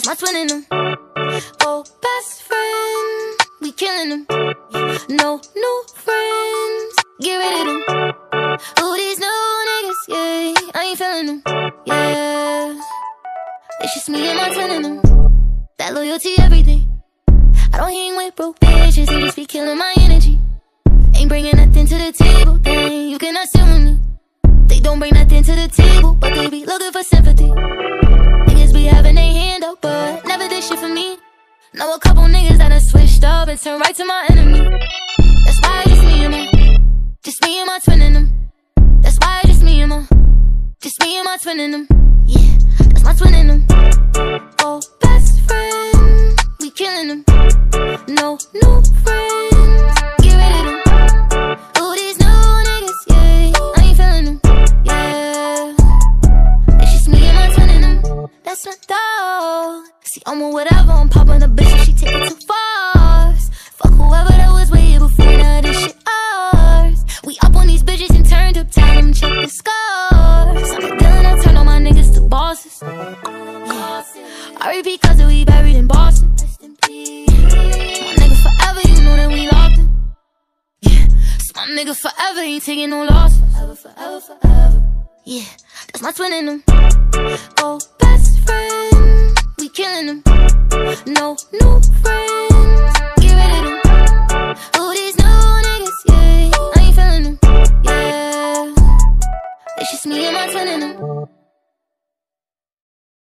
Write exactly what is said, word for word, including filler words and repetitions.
my twinning them. Oh, best friend, we killing them. No new friends, get rid of them. Who these new niggas, yeah, I ain't feeling them, yeah. It's just me and my twinning them. That loyalty, everything. I don't hang with broke bitches, they just be killing my energy. Ain't bringing nothing to the table, then you cannot sit with me. They don't bring nothing to the table, but they be looking for sympathy. Niggas be having their hand up, but never did shit for me. Know a couple niggas that done switched up and turned right to my enemy. That's why it's just me and my, just me and my twinning them. That's why it's just me and my, just me and my twinning them. Yeah, that's my twinning them. Oh, best friend, we killing them. No new friends, get rid of them. Who these new niggas, yeah, I ain't feeling them, yeah. It's just me and my twinning them. That's my dog. See, I'm with whatever, I'm popping a bitch and she take it too far. Fuck whoever that was way here before, now this shit ours. We up on these bitches and turned up, tell them check the scars. I'm a villain, I turn all my niggas to bosses. Yeah. I repeat cause we buried in Boston. My nigga forever, you know that we locked him. Yeah, so my nigga forever ain't taking no loss. Forever, forever, forever. Yeah, that's my twin in them. Oh, best friend, we killing them. No new friends, get rid of them. Who these new niggas, yeah, I ain't feeling them, yeah. It's just me and my twin in them.